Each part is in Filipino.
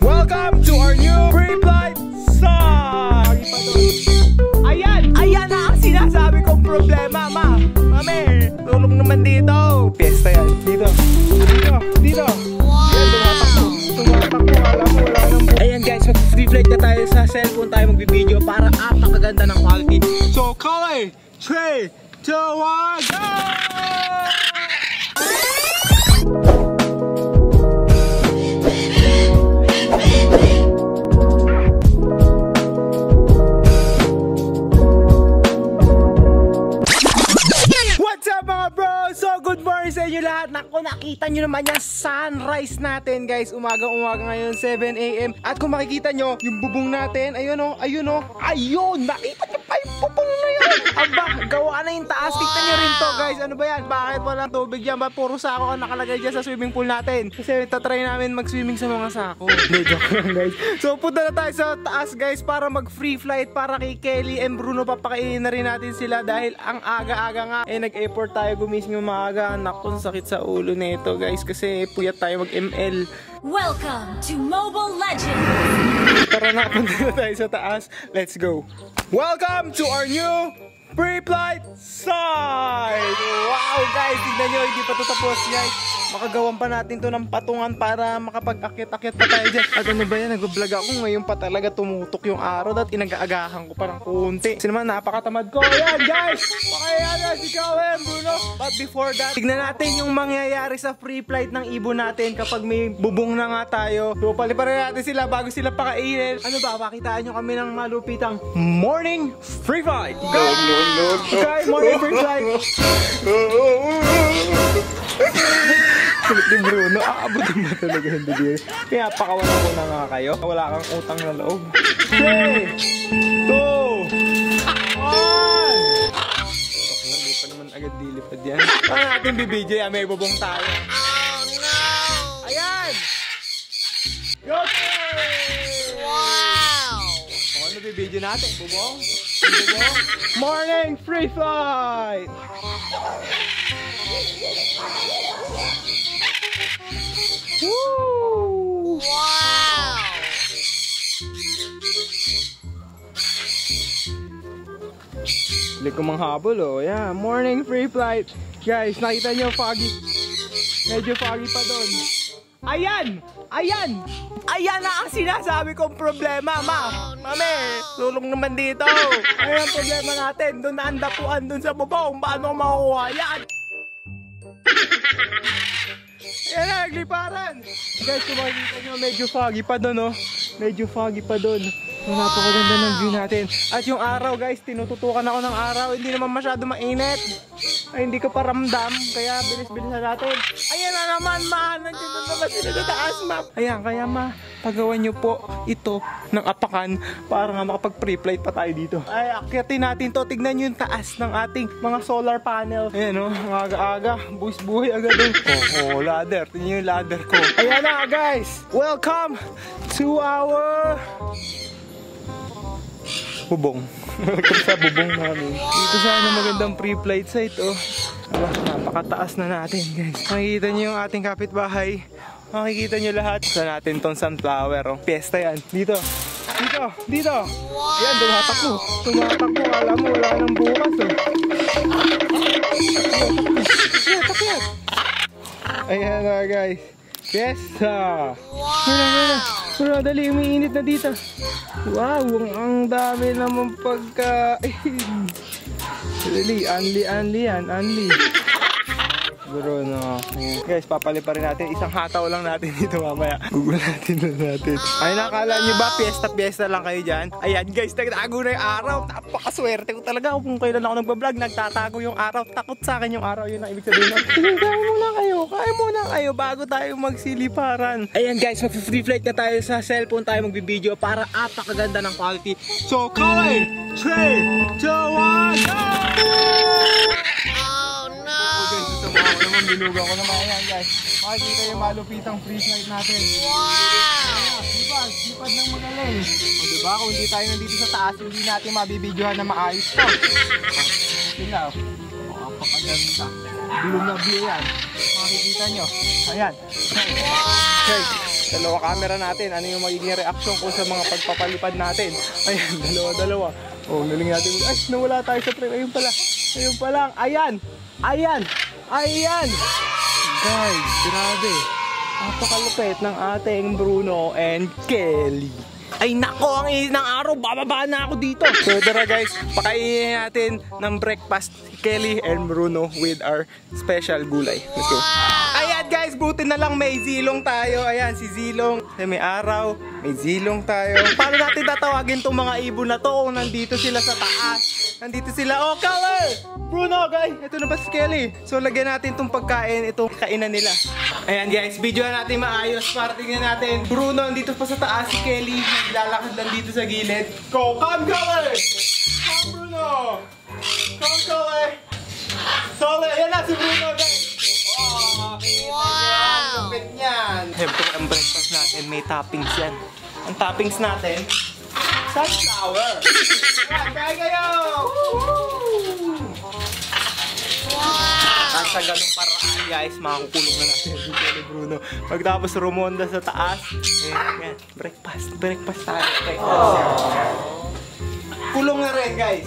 Welcome to our new pre-flight song! Ayan na ang sinasabi kong problema, Mami, tulong naman dito. Pesta yan. Dito. Wow! Tumatakbo. Alam mo, wala nang ayan guys, mag-free flight na tayo sa cellphone tayo magbibideo para apakaganda ng quality. So, Kali, 3, 2, 1, go! So good morning sa inyo lahat. Naku, nakita nyo naman yung sunrise natin guys. Umaga ngayon 7 AM. At kung makikita nyo yung bubong natin, ayun o, ayun, nakita nyo pa yung bubong na yun. Aba, gawa na yung taas. Tignan nyo rin to guys. Ano ba yan? Bakit walang tubig dyan? Ba't puro sako ang nakalagay dyan sa swimming pool natin? Kasi tatry namin mag-swimming sa mga sako. Hindi, joke lang guys. So punta na tayo sa taas guys para mag-free flight para kay Kelly and Bruno. Papakainin na rin natin sila dahil ang aga-aga nga nag-effort tayo gumising yung maaga. Naku, sakit sa ulo nito guys kasi puyat tayo mag-ML. Welcome to Mobile Legends! Tara na, punta na tayo sa taas. Let's go! Welcome to our new pre-flight site! Wow guys, tignan nyo, hindi pa ito tapos guys. Makagawan pa natin to ng patungan para makapag-akit-akit pa tayo dyan. At ano ba yan, nag-vlog ako ngayon pa talaga tumutok yung araw at inag-aagahan ko pa ng kunti. Kasi naman napakatamad ko. Ayan guys, pakaya na si Kawen, Bruno. But before that, tignan natin yung mangyayari sa free flight ng ibon natin kapag may bubong na nga tayo. So paliparin natin sila bago sila pakainin. Ano ba, makitaan nyo kami ng malupitang morning free flight. Go! Okay, morning free flight. Kulit ni Bruno, aabutin ba talaga hindi din? Kaya pakawalan ko na nga kayo. Wala kang utang na loob. 3, 2, 1. Hindi pa naman agad dilipad yan. Paano natin bibidyo yan? May bubong tayo. Oh no! Ayan! Okay! Wow! Ano bibidyo natin? Bubong? Morning free flight! Woo! Wow! Balik ko manghabol yeah, morning free flight. Guys, nakita nyo foggy. Medyo foggy pa doon. Ayan na ang sinasabi kong problema, Mami, tulong naman dito. Ayan ang problema natin. Doon na ang dapuan doon sa bubong. Paano makukuha yan? Ayan na, nagliparan. Guys, kung makikita nyo, medyo foggy pa doon, Medyo foggy pa doon. Napakaganda ng view natin. At yung araw, guys, tinututukan ako ng araw. Hindi naman masyado mainit. Ay, hindi ko pa ramdam. Kaya bilis-bilisan natin. Ayan na naman, Nandito naman sila sa taas, Ayan, kaya pagawan nyo po ito ng apakan para nga makapag-pre-flight pa tayo dito. Ay, akyatin natin to. Tignan nyo yung taas ng ating mga solar panel. Ayan aga-aga. Buwis-buhay agad doon. Ladder. Tignan yung ladder ko. Ayan na, guys. Welcome to our bubong. Welcome sa bubong namin. Dito sana magandang pre-flight site, napakataas na natin, guys. Makikita nyo yung ating kapitbahay. Makikita nyo lahat. Sa natin tong sunflower, Pesta yan. Dito. Wow. Ayan, tumatakbo. Alam mo, wala nang bukas, Ayan na, guys. Pesta. Wow. Dali, umiinit na dito. Wow, ang dami naman pagkain. Dali, unli yan. Bruno. Guys, papaliparin natin. Isang hataw lang natin dito mamaya. Gugulatin na natin. Ay, nakala nyo ba? Fiesta lang kayo dyan? Ayan guys, nagtago na yung araw. Napakaswerte ko talaga. Kung kailan ako nagbablog, nagtatago yung araw. Takot sa akin yung araw. Yun ang ibig sabihin. Kaya muna kayo bago tayo magsiliparan. Ayan guys, mag-free flight na tayo sa cellphone tayo magbibideo para apakaganda ng quality. So, Kali, 3, 2, 1, go! Binuga ko naman yan guys. Makikita yung malupitang free flight natin. Wow! Lipad ng magaling. Diba? Kung hindi tayo nandito sa taas, hindi natin mabibidyohan na maayos to. Sila. Napakaganda. Bilog na view yan. Makikita nyo. Ayan. Okay. Dalawa camera natin. Ano yung magiging reaction ko sa mga pagpapalipad natin? Ayan, dalawa. Oh, naling natin. Ay, nawala tayo sa frame. Ayun pala. Ayun pa lang. Ayan. Guys, grabe. Napakalupit ng ating Bruno and Kelly. Ay nako, ang init ng araw, bababa na ako dito. So tara guys, pakainin natin ng breakfast Kelly and Bruno with our special gulay. Let's go. Ayan guys, buti na lang may zilong tayo. Ayan, si Zilong. May araw, may zilong tayo. Paano natin tatawagin tong mga ibon na to kung nandito sila sa taas? Nandito sila. Oh, color! Bruno, guys. Ito na ba si Kelly? So, lagyan natin itong pagkain. Itong kainan nila. Ayan, guys. Videoan natin maayos. Para tingnan natin. Bruno, nandito pa sa taas. Si Kelly, naglalakad lang dito sa gilid. Go! Come, color! Come, Bruno! Come, color! Color! Ayan na si Bruno, guys. Oh, wow! Lupit niyan. Siyempre, ang breakfast natin, may toppings yan. Ang toppings natin, sunflower. Kaya kayo! Wow! At sa ganung paraan guys, makakukulong na natin si Kelly Bruno. Pagtapos rumonda sa taas, ayan, breakfast tayo. Kulong na rin guys.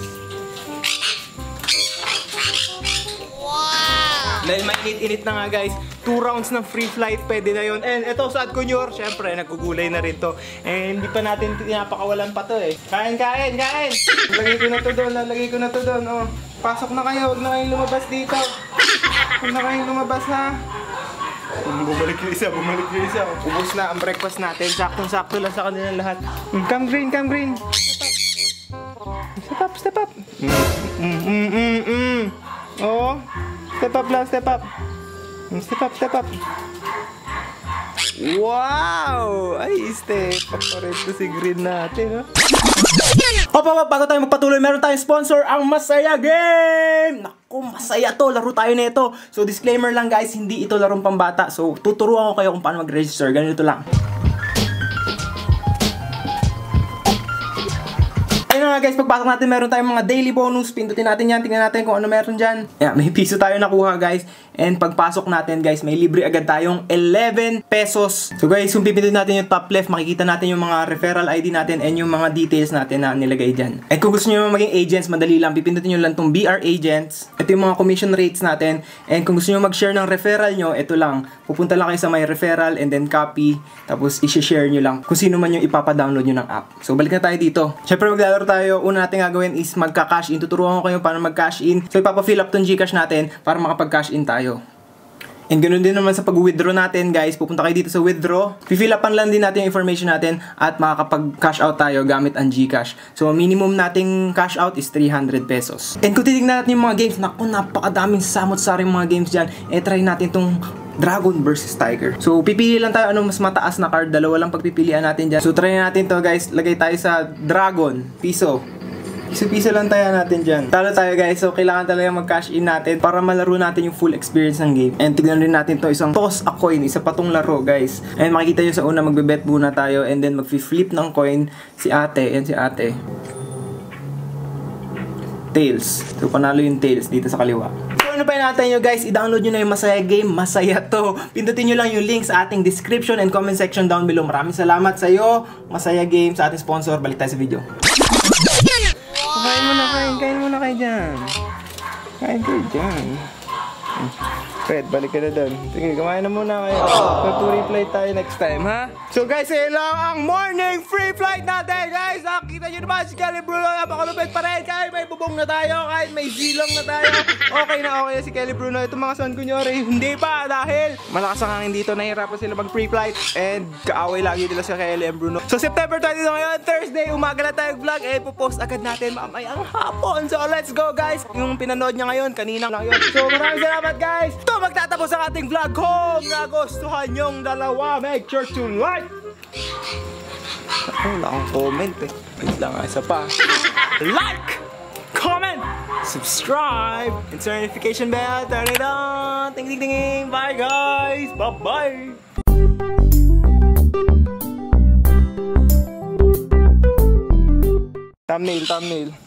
Wow! Dahil mainit-init na nga guys, 2 rounds ng free flight, pwede na yun. And ito sa Adconyor, syempre, nagugulay na rin to. And hindi pa natin pinapakawalan pa to eh. Kain! Lagay ko na to doon, oh. Pasok na kayo, huwag na kayong lumabas dito. Huwag na kayong lumabas ha. Bumalik yung isa. Ubus na ang breakfast natin. Saktong-sakto lang sa kanilang lahat. Come green. Step up. Oh. Step up. Step up. Wow! Ay, step up pa rin to si Green natin, ha? Bago tayo magpatuloy, meron tayong sponsor, ang Masaya Game! Naku, masaya to. Laro tayo nito. So, disclaimer lang guys, hindi ito larong pambata. So, tuturuan ko kayo kung paano mag-register. Ganito lang. Ayun nga guys, pagpasok natin meron tayong mga daily bonus. Pindutin natin yan, tingnan natin kung ano meron dyan. Yeah, may piso tayo nakuha guys. And pagpasok natin guys, may libre agad tayong 11 pesos. So guys, kung pipindutin natin yung top left, makikita natin yung mga referral ID natin and yung mga details natin na nilagay dyan. And kung gusto nyo maging agents, madali lang. Pipindutin nyo lang itong BR Agents. Ito yung mga commission rates natin. And kung gusto nyo mag-share ng referral nyo, ito lang. Pupunta lang kayo sa may referral and then copy. Tapos i-share nyo lang kung sino man yung ipapadownload nyo ng app. So balik na tayo dito. Syempre maglalaro tayo. Una natin gagawin is magka-cash in. Tuturuan ko kayo paano mag-cash in. So ipapa-fill up tong Gcash natin para makapag-cash in tayo. And ganoon din naman sa pag-withdraw natin guys. Pupunta kayo dito sa withdraw. Fill upan lang din natin yung information natin at makakapag-cash out tayo gamit ang Gcash. So minimum nating cash out is 300 pesos. And kung titignan natin yung mga games, naku, napakadaming samot-saring mga games dyan. Try natin tong Dragon versus Tiger. So pipili lang tayo ano mas mataas na card. Dalawa lang pagpipilian natin dyan. So try natin to guys. Lagay tayo sa Dragon. Piso lang tayo natin dyan. Talo tayo guys. So kailangan talaga mag-cash in natin para malaro natin yung full experience ng game. And tignan rin natin to isang toss a coin. Isa patong laro guys. And makikita nyo sa una magbe-bet muna tayo. And then mag-flip ng coin si ate. And si ate tails. So panalo yung tails dito sa kaliwa. So ano pa natin nyo guys, i-download nyo na yung Masaya Game. Masaya to. Pindutin nyo lang yung link sa ating description and comment section down below. Maraming salamat sa iyo, Masaya Game, sa ating sponsor. Balik tayo sa video. Kain muna kayo dyan. Kain kayo dyan. Fred, balik ka na doon. Sige, kumain na muna kayo. Mag-reply tayo next time, ha? So guys, yun lang ang morning free flight natin, guys. Nakikita nyo naman si Kelly Bruno. Napakalupit pa rin. Kahit may bubong na tayo, kahit may zilong na tayo. Okay na si Kelly Bruno. Itong mga son kunyori, hindi pa. Dahil malakas ang hangin dito. Nahihirapan sila mag-free flight. And kaaway lagi nila si Kelly and Bruno. So September 22 ngayon, Thursday. Umaga na tayo vlog. Pupost agad natin mamayang hapon. So let's go, guys. Yung pinanood niya ngayon, kanina lang yun. So maraming salamat, guys. Magtatapos ang ating vlog. Kung nagustuhan yung dalawa, make sure to like. Wala akong comment eh. Wait lang, isa pa. Like, comment, subscribe, and turn notification bell. Turn it on. Ting ting ting. Bye guys. Bye bye. Thumbnail.